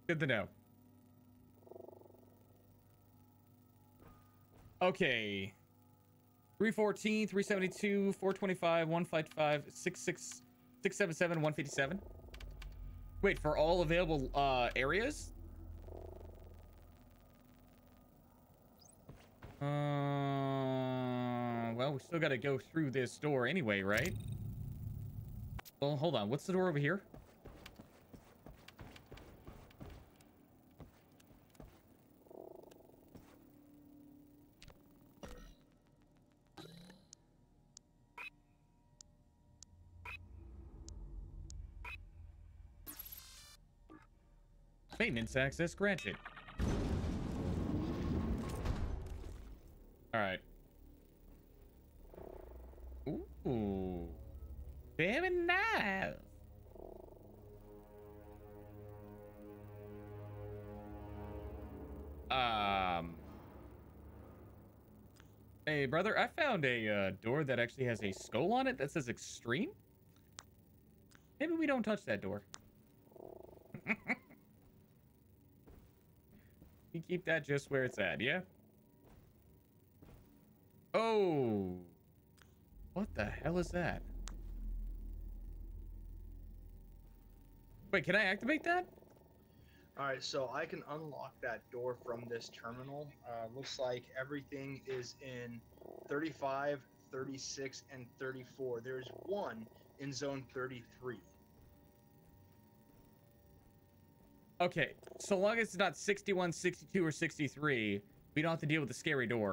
Good to know. Okay. 314, 372, 425, 155, 66, 677, 157. Wait, for all available areas? Well, we still got to go through this door anyway, right? Well, hold on. What's the door over here? Maintenance access granted. All right. Ooh. Very nice. Hey, brother, I found a door that actually has a skull on it that says extreme. Maybe we don't touch that door. You keep that just where it's at, yeah? Oh. What the hell is that? Wait, can I activate that? All right, so I can unlock that door from this terminal. Looks like everything is in 35, 36, and 34. There's one in zone 33. Okay, so long as it's not 61, 62, or 63, we don't have to deal with the scary door.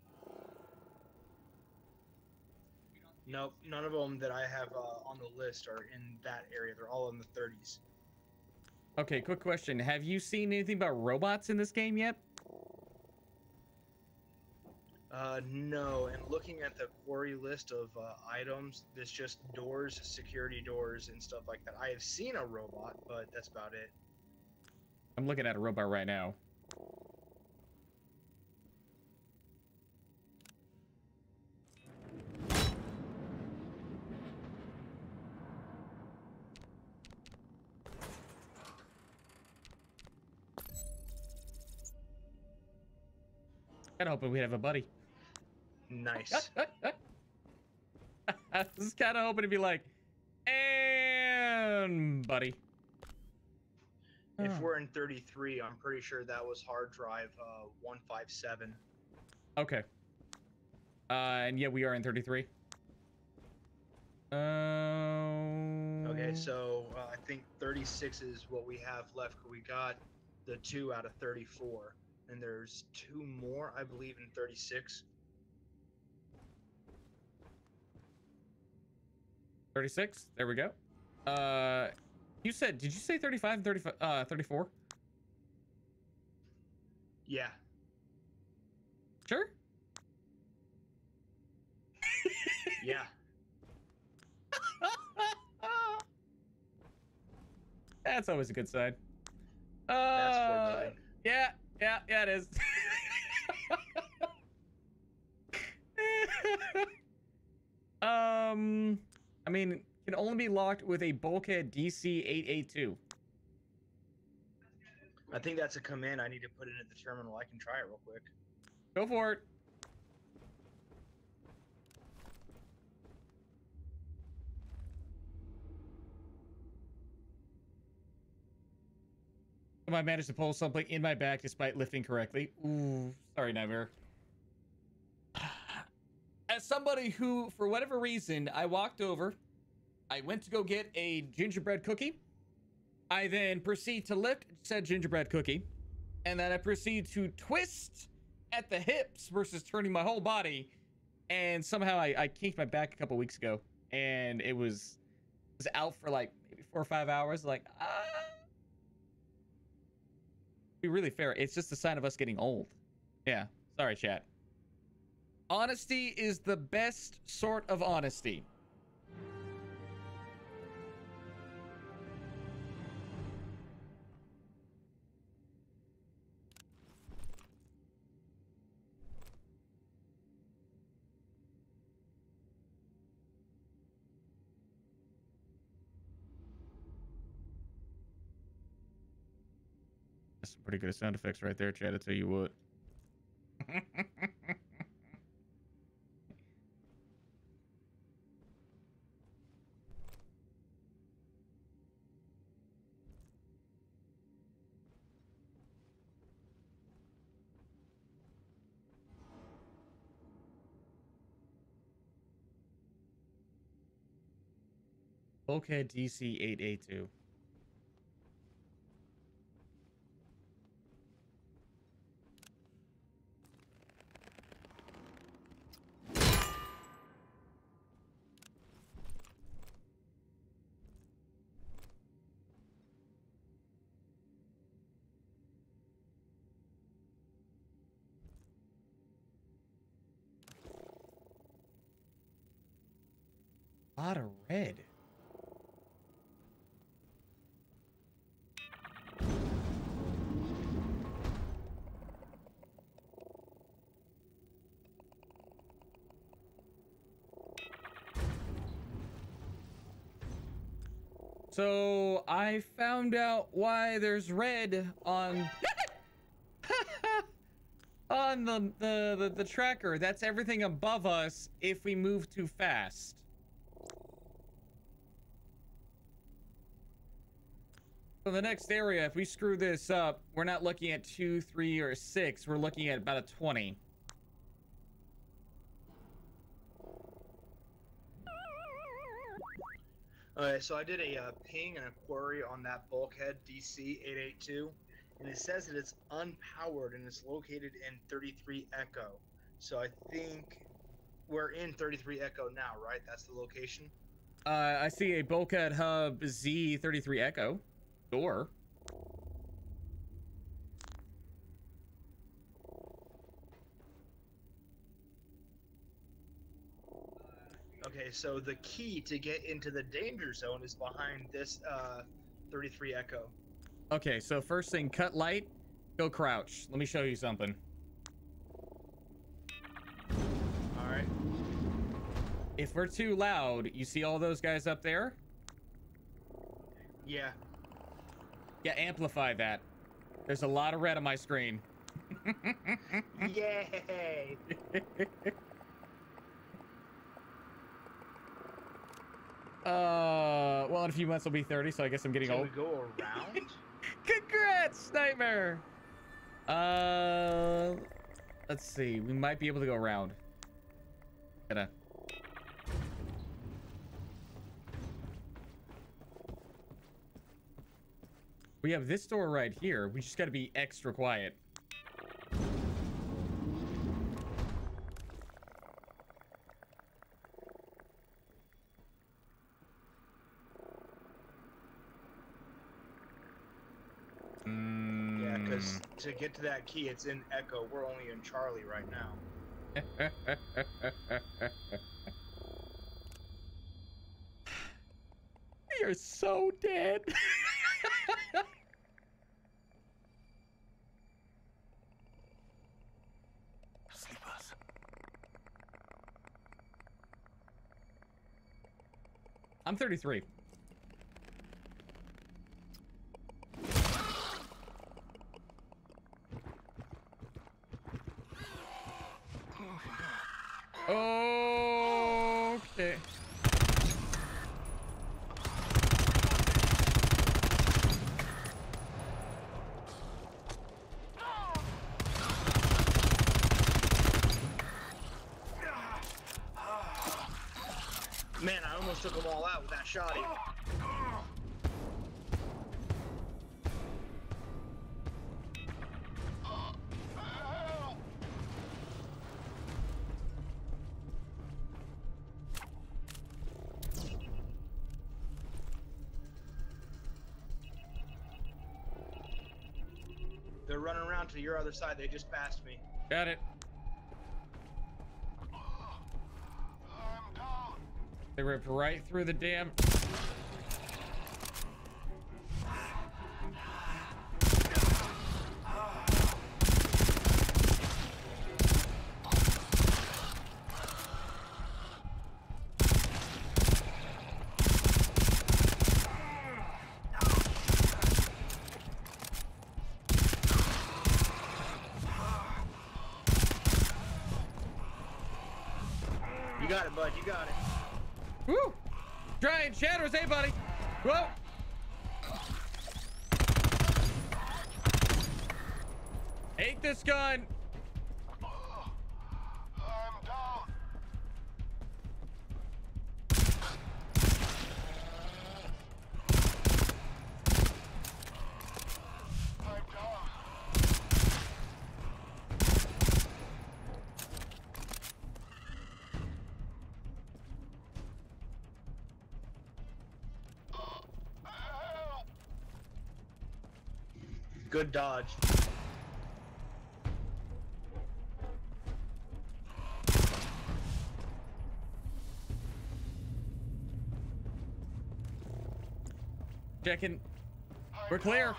Nope, none of them that I have on the list are in that area. They're all in the 30s. Okay, quick question. Have you seen anything about robots in this game yet? No, and looking at the quarry list of items, there's just doors, security doors, and stuff like that. I have seen a robot, but that's about it. I'm looking at a robot right now. Kinda hoping we'd have a buddy. Nice. I was kind of hoping to be like, and buddy. If Oh. we're in 33, I'm pretty sure that was hard drive 157. Okay. And yeah, we are in 33. Okay, so I think 36 is what we have left. We got the 2 out of 34, and there's 2 more, I believe, in 36. 36. There we go. You said, did you say 35 and 35, 34? Yeah. Sure. Yeah. That's always a good sign. That's for yeah, it is. I mean, can only be locked with a bulkhead DC-882. I think that's a command I need to put in at the terminal. I can try it real quick. Go for it. I managed to pull something in my back despite lifting correctly. Ooh, sorry, Nightmare. As somebody who, for whatever reason, I walked over, I went to go get a gingerbread cookie. I then proceed to lift said gingerbread cookie, and then I proceed to twist at the hips versus turning my whole body, and somehow I kinked my back a couple weeks ago, and it was out for like maybe 4 or 5 hours. Like, be really fair, it's just a sign of us getting old. Yeah, sorry, chat. Honesty is the best sort of honesty. Some pretty good sound effects right there, Chad. I tell you what. Bulkhead DC 8A2. A lot of red. So I found out why there's red on on the tracker. That's everything above us if we move too fast. So the next area, if we screw this up, we're not looking at 2, 3, or 6. We're looking at about a 20. Alright, so I did a ping and a query on that bulkhead DC-882, and it says that it's unpowered and it's located in 33 Echo. So I think we're in 33 Echo now, right? That's the location? I see a bulkhead hub Z33 Echo door. Okay, so the key to get into the danger zone is behind this 33 Echo. Okay, so first thing, cut light, go crouch. Let me show you something. Alright. If we're too loud, you see all those guys up there? Yeah. Yeah, amplify that. There's a lot of red on my screen. Yay! Well, in a few months I'll be 30, so I guess I'm getting old. Can we go around? Congrats, Nightmare! Let's see. We might be able to go around. Gonna. We have this door right here. We just gotta be extra quiet. Yeah, because to get to that key, it's in Echo. We're only in Charlie right now. You're so dead. Sleepers. I'm 33. Okay. Man, I almost took them all out with that shotty. They're running around to your other side. They just passed me. Got it. I'm down. They ripped right through the damn. got it, bud. You got it. Woo! Giant shatters, hey, buddy. Whoa! Hate this gun. I'm down. I'm down. Help! Good dodge. Checking. We're clear.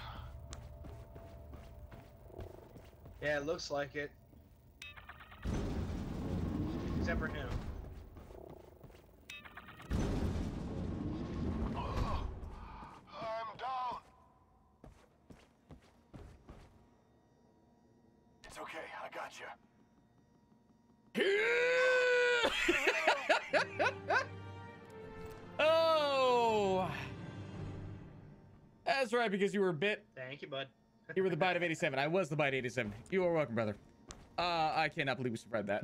Yeah, it looks like it. Except for him. I'm down. It's okay. I got you. Oh. That's right, because you were bit. Thank you, bud. You were the bite of 87. I was the bite 87. You are welcome, brother. I cannot believe we survived that.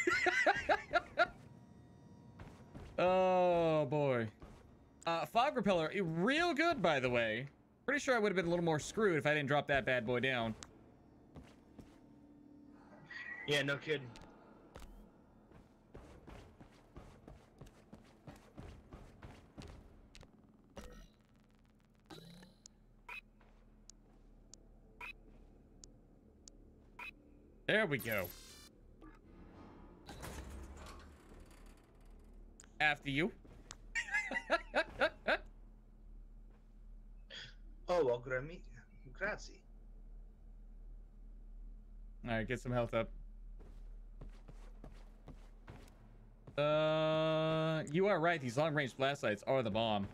Oh boy. Fog repeller, real good, by the way. Pretty sure I would have been a little more screwed if I didn't drop that bad boy down. Yeah, no kidding. There we go. After you. Oh, well, grazie. All right, get some health up. You are right. These long-range blast sights are the bomb.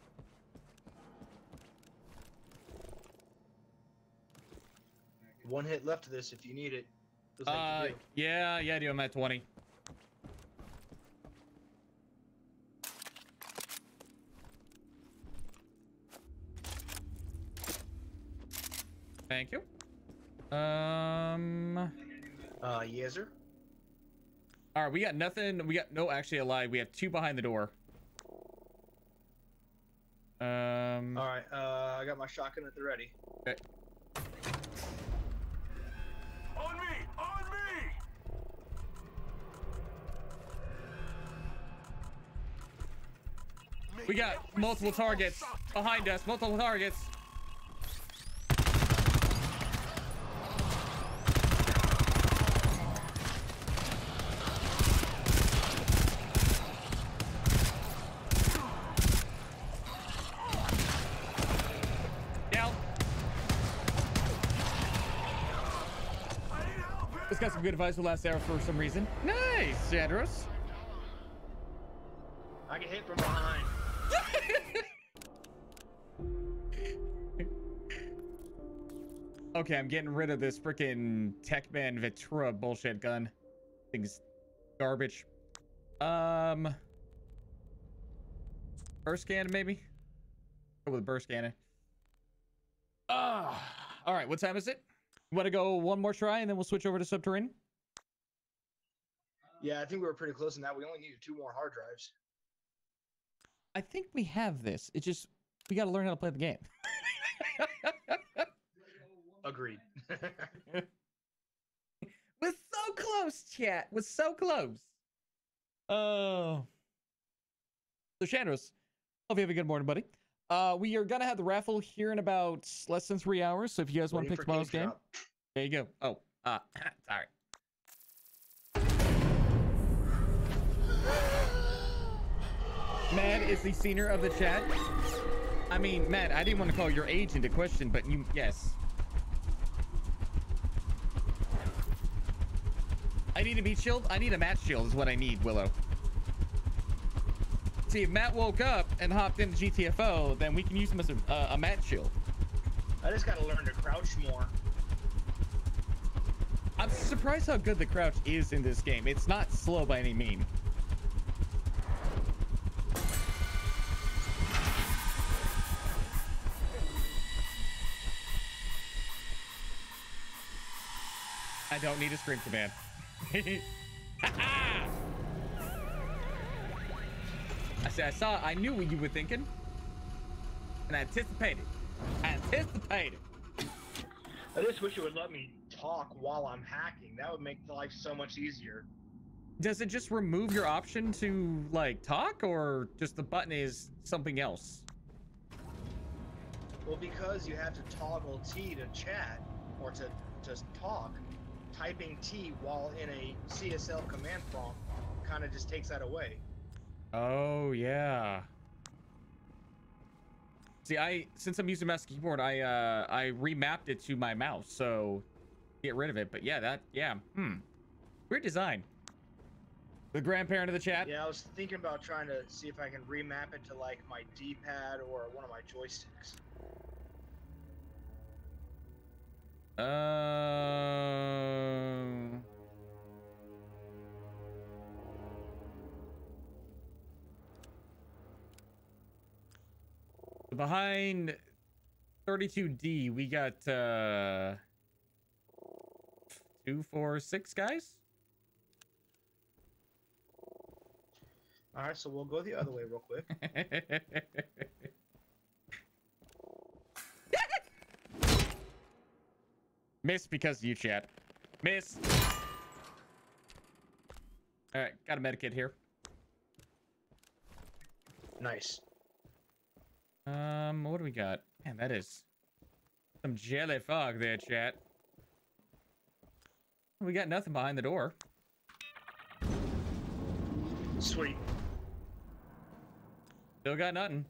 One hit left of this if you need it. Feels like you do. Yeah, I do. I'm at 20. Thank you. Yes, sir. All right, we got nothing. We got no. Actually, a lie. We have 2 behind the door. All right. I got my shotgun at the ready. Okay. On me! On me! We got multiple targets behind us. Multiple targets. Down. This got some good advice for last hour for some reason. Nice, Sandros. I get hit from behind. Okay, I'm getting rid of this freaking Techman Vitura bullshit gun. Thing's garbage. Burst cannon, maybe? Go with burst cannon. All right, what time is it? You want to go one more try and then we'll switch over to subterranean? Yeah, I think we were pretty close on that. We only needed 2 more hard drives. I think we have this. It's just, we got to learn how to play the game. Agreed. We're so close, chat. We're so close. Oh. So, Chandros, hope you have a good morning, buddy. We are going to have the raffle here in about less than 3 hours. So if you guys want to pick tomorrow's game, there you go. Oh, sorry. Mad is the senior of the chat. I mean, Matt, I didn't want to call your age into question, but you, yes. I need a meat shield. I need a Matt shield is what I need, Willow. See, if Matt woke up and hopped into GTFO, then we can use him as a Matt shield. I just gotta learn to crouch more. I'm surprised how good the crouch is in this game. It's not slow by any means. I don't need a scream command. I knew what you were thinking. And I anticipated. I just wish it would let me talk while I'm hacking. That would make life so much easier. Does it just remove your option to like talk, or just the button is something else? Well, because you have to toggle T to chat or to just talk, typing T while in a CSL command prompt kind of just takes that away. Oh yeah. See, since I'm using mouse and keyboard, I remapped it to my mouse, so get rid of it. But yeah, weird design. The grandparent of the chat. Yeah, I was thinking about trying to see if I can remap it to like my D-pad or one of my joysticks. Behind 32D, we got 2, 4, 6 guys. All right, so we'll go the other way real quick. Miss because of you, chat. Miss. All right, got a medikit here. Nice. What do we got? Man, that is some jelly fog there, chat. We got nothing behind the door. Sweet. Still got nothing.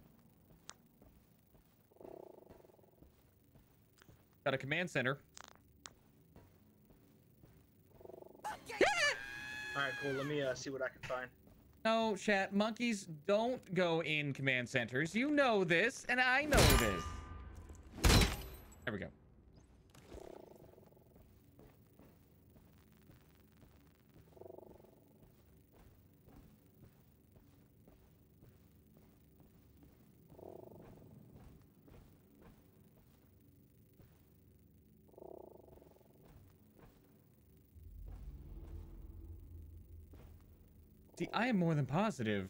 Got a command center. All right, cool. Let me see what I can find. No, chat. Monkeys don't go in command centers. You know this, and I know this. There we go. See, I am more than positive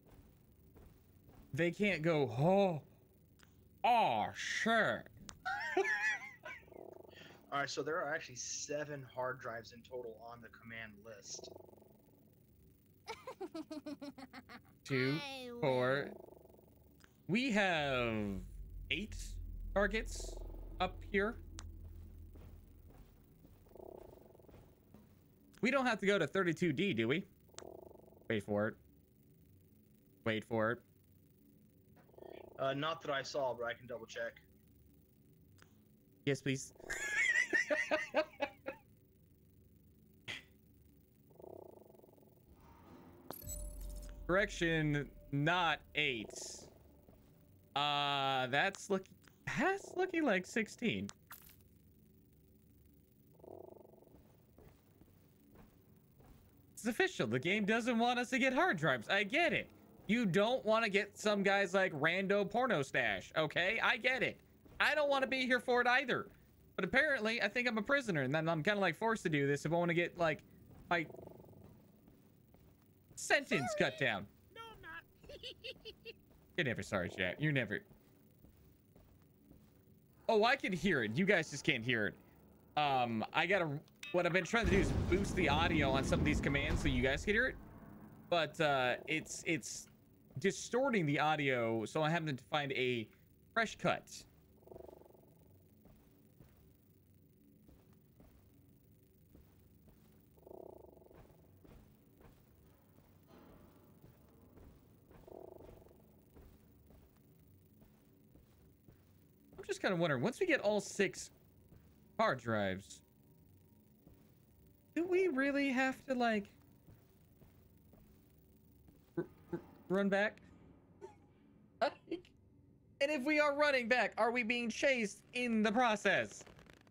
they can't go, oh, sure. All right, so there are actually 7 hard drives in total on the command list. 2, 4. We have 8 targets up here. We don't have to go to 32D, do we? Wait for it. Wait for it. Not that I saw, but I can double check. Yes, please. Correction, not 8. That's looking like 16. It's official. The game doesn't want us to get hard drives. I get it. You don't want to get some guys like Rando Porno Stash, okay? I get it. I don't want to be here for it either. But apparently, I think I'm a prisoner, and then I'm kind of like forced to do this if I want to get like my sentence cut down. No, I'm not. You're never sorry, chat. You're never. Oh, I can hear it. You guys just can't hear it. What I've been trying to do is boost the audio on some of these commands so you guys can hear it. But it's distorting the audio, so I have to find a fresh cut. I'm just kind of wondering, once we get all 6 hard drives, do we really have to like run back? And if we are running back, are we being chased in the process?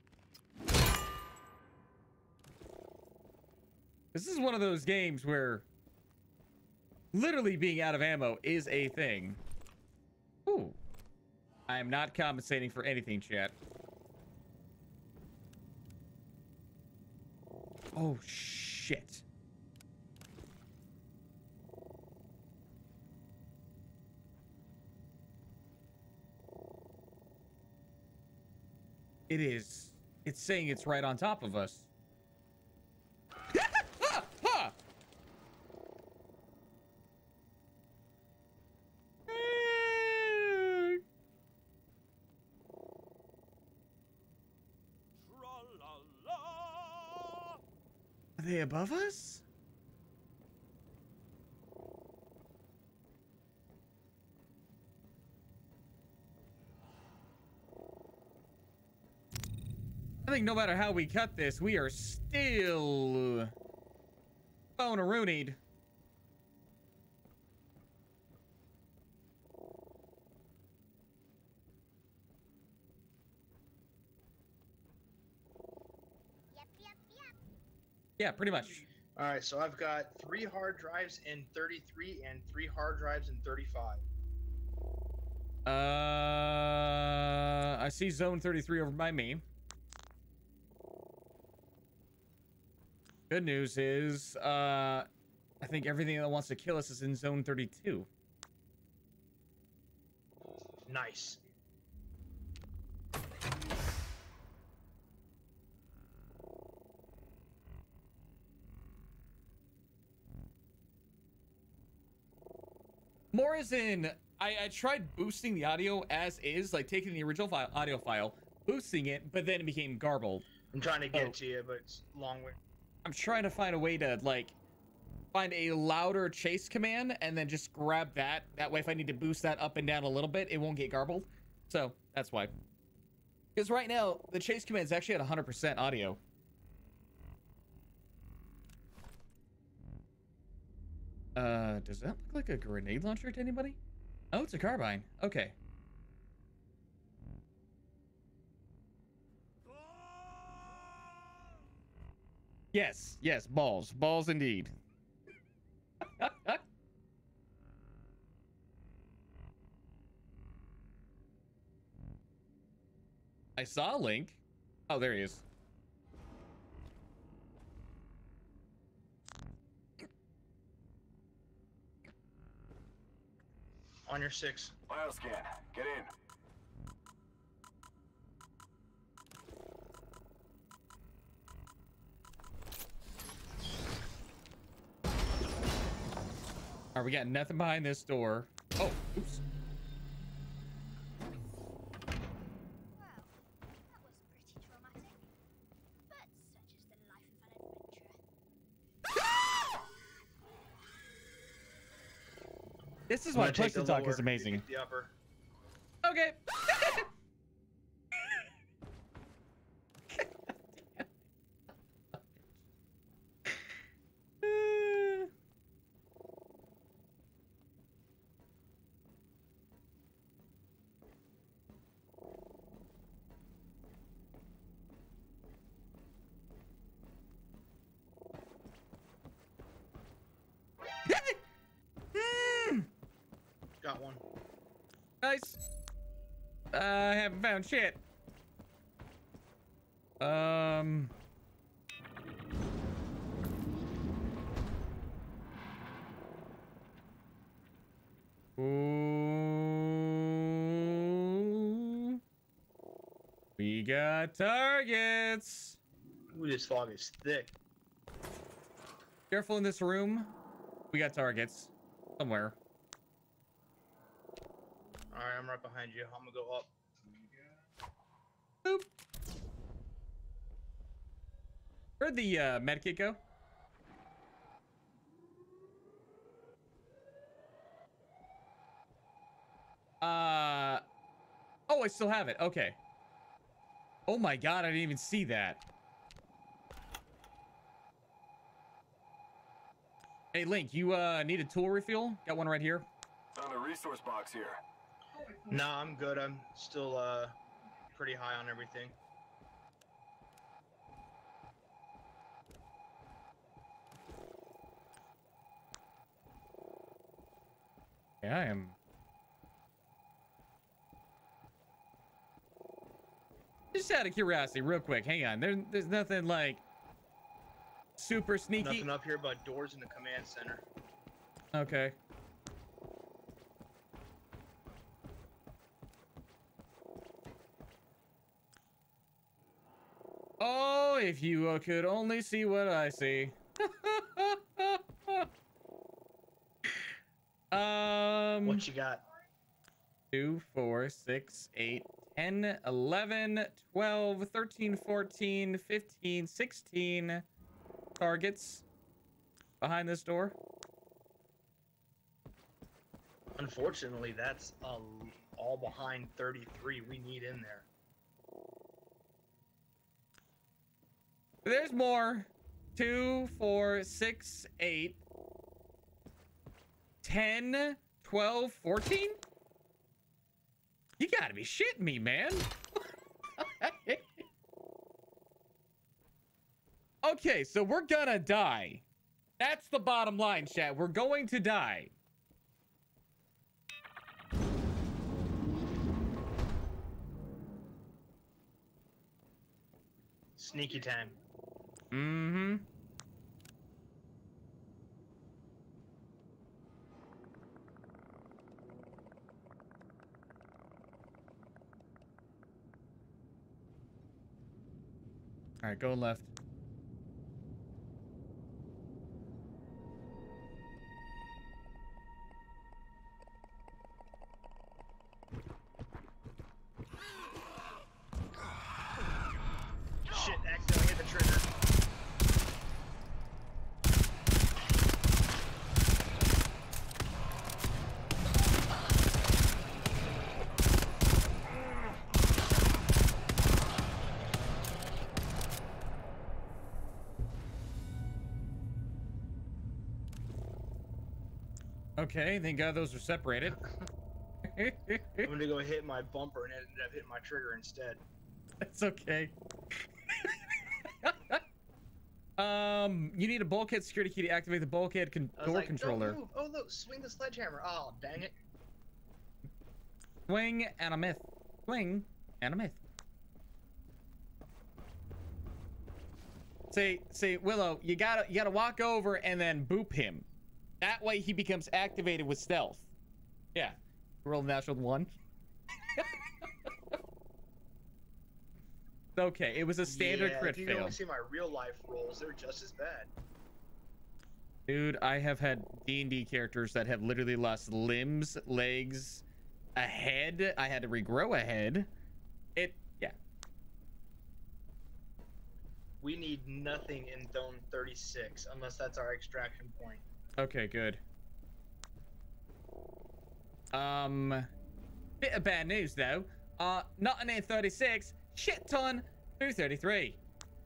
This is one of those games where literally being out of ammo is a thing. Ooh. I am not compensating for anything, chat. Oh, shit. It is. It's saying it's right on top of us. Ha! Ha! Are they above us? I think no matter how we cut this, we are still bone-a-roonied. Yeah, pretty much. All right, so I've got 3 hard drives in 33 and 3 hard drives in 35. I see zone 33 over by me. Good news is, I think everything that wants to kill us is in zone 32. Nice. More as in, I tried boosting the audio as is, like taking the original audio file, boosting it, but then it became garbled. I'm trying to get to you, but it's a long way. I'm trying to find a way to, like, find a louder chase command and then just grab that. That way, if I need to boost that up and down a little bit, it won't get garbled. So, that's why. Because right now, the chase command is actually at 100% audio. Does that look like a grenade launcher to anybody? Oh, it's a carbine. Okay. Yes, yes, balls. Balls indeed. I saw Link. Oh, there he is. On your 6. Bioscan, get in. All right, we got nothing behind this door. Oh, oops. Well, that was pretty traumatic. But such is the life of an adventurer. This is I'm why gonna take push to the talk lower, is amazing. you take the upper. Okay. Got one. Nice. I haven't found shit. Ooh. We got targets. Ooh, this fog is thick. Careful in this room. We got targets somewhere. All right, I'm right behind you. I'm gonna go up. Boop. Where'd the medkit go? Oh, I still have it. Okay. Oh my god, I didn't even see that. Hey, Link, you need a tool refill? Got one right here. Found a resource box here. Nah, I'm good. I'm still pretty high on everything. Yeah, I am. Just out of curiosity, real quick, hang on. There's nothing like super sneaky. Nothing up here but doors in the command center. Okay. Oh, if you could only see what I see. What you got? 2, 4, 6, 8, 10, 11, 12, 13, 14, 15, 16 targets behind this door. Unfortunately, that's all behind 33 we need in there. There's more. 2, 4, 6, 8, 10, 12, 14? You gotta be shitting me, man. Okay, so we're gonna die. That's the bottom line, chat. We're going to die. Sneaky time. Mm-hmm. All right, go left. Shit, accidentally hit the trigger. Okay, thank God those are separated. I'm gonna go hit my bumper and ended up hitting my trigger instead. That's okay. You need a bulkhead security key to activate the bulkhead I was door like, controller. Don't move. Oh look, swing the sledgehammer. Oh, dang it. Swing and a myth. Swing and a myth. Say, Willow, you gotta walk over and then boop him. That way he becomes activated with stealth. Yeah. Roll a natural 1. Okay, it was a standard yeah, crit if you fail. can only see my real life rolls, they're just as bad. Dude, I have had D&D characters that have literally lost limbs, legs, a head. I had to regrow a head. Yeah. We need nothing in Zone 36 unless that's our extraction point. Okay, good. Bit of bad news though. Not in 36, shit ton through 33.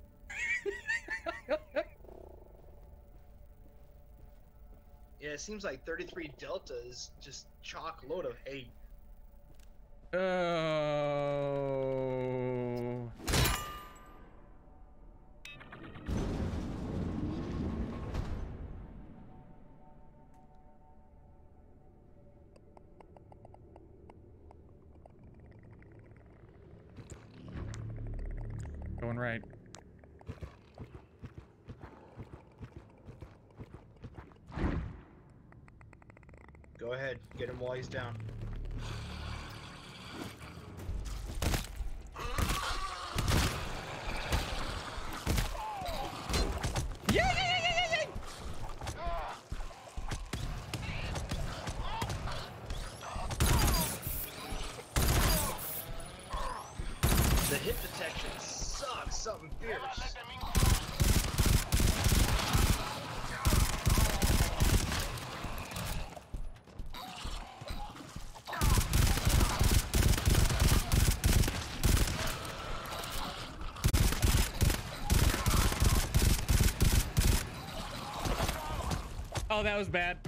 Yeah, it seems like 33 Delta is just chock load of hate. Oh. Going right. Go ahead, get him while he's down. Yeah! The hit detection sucks, something fierce. Oh, that was bad.